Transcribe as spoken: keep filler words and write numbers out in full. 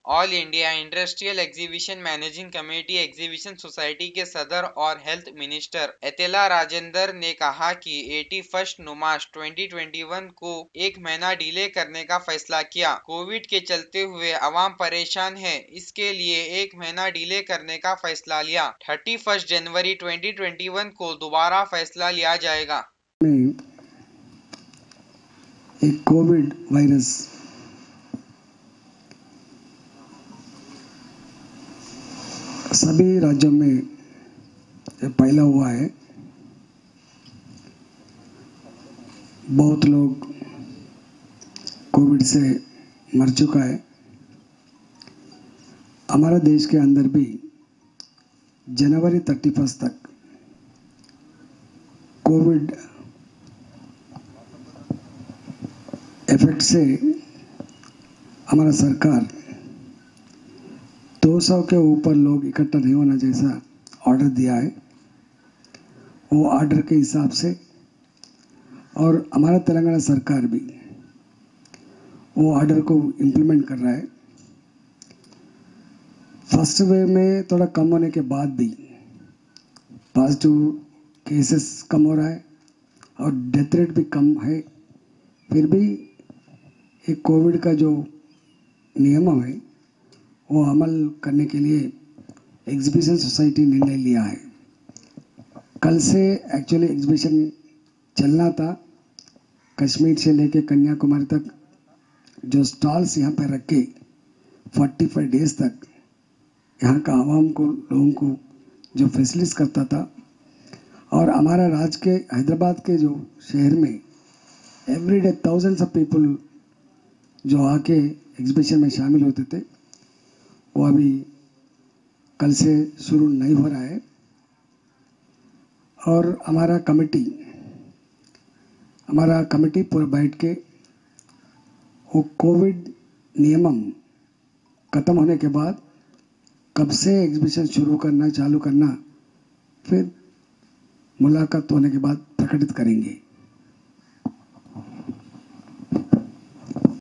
All India industrial exhibition managing committee exhibition society के सदर और हेल्थ मिनिस्टर एतेला राजेंद्र ने कहा कि इक्यासी मार्च दो हज़ार इक्कीस को एक महीना डिले करने का फैसला किया। कोविड के चलते हुए आवाम परेशान है, इसके लिए एक महीना डिले करने का फैसला लिया। इकतीस जनवरी दो हज़ार इक्कीस को दोबारा फैसला लिया जाएगा। एक कोविड वायरस सभी राज्यों में फैला हुआ है। बहुत लोग कोविड से मर चुका है। हमारा देश के अंदर भी जनवरी इकतीस तक कोविड इफेक्ट से हमारा सरकार दो सौ के ऊपर लोग इकट्ठा नहीं होना जैसा ऑर्डर दिया है। वो ऑर्डर के हिसाब से और हमारा तेलंगाना सरकार भी वो ऑर्डर को इम्प्लीमेंट कर रहा है। फर्स्ट वेव में थोड़ा कम होने के बाद भी पॉजिटिव केसेस कम हो रहा है और डेथ रेट भी कम है। फिर भी एक कोविड का जो नियम है वो अमल करने के लिए एग्जीबिशन सोसाइटी निर्णय लिया है। कल से एक्चुअली एग्जीबिशन चलना था। कश्मीर से लेके कन्याकुमारी तक जो स्टॉल्स यहाँ पर रख के पैंतालीस डेज तक यहाँ का आवाम को लोगों को जो फैसिलिटीज करता था। और हमारा राज्य के हैदराबाद के जो शहर में एवरीडे थाउजेंड्स ऑफ पीपल जो आके एग्जीबिशन में शामिल होते थे, वो अभी कल से शुरू नहीं हो रहा है। और हमारा कमेटी हमारा कमेटी पूरा बैठ के वो कोविड नियमम ख़त्म होने के बाद कब से एग्जीबिशन शुरू करना चालू करना फिर मुलाकात होने के बाद प्रकटित करेंगे।